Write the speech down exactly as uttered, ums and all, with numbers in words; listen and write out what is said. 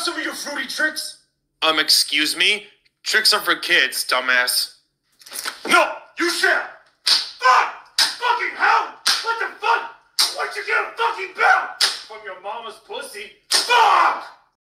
some of your fruity tricks? Um, excuse me? Tricks are for kids, dumbass. No, you shall. Fuck! Fucking hell! What the fuck? Where'd you get a fucking bell? From your mama's pussy. Fuck!